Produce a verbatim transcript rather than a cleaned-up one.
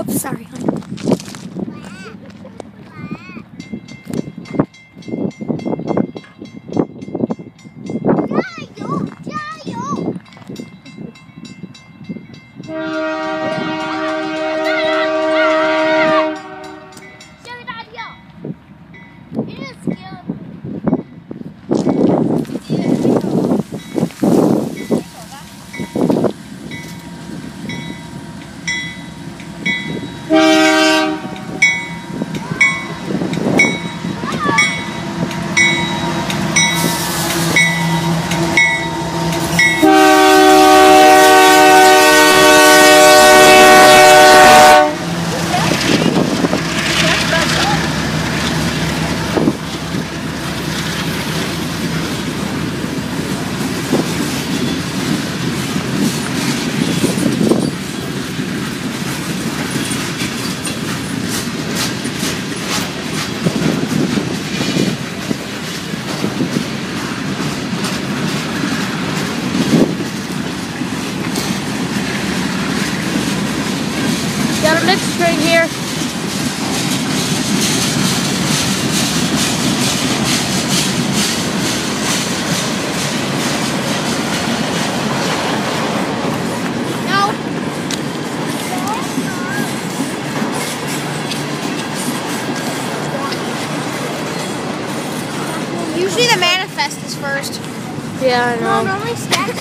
Whoops, sorry, honey. Got a mix string here. No. Usually the manifest is first. Yeah, I know. No, normally stacks.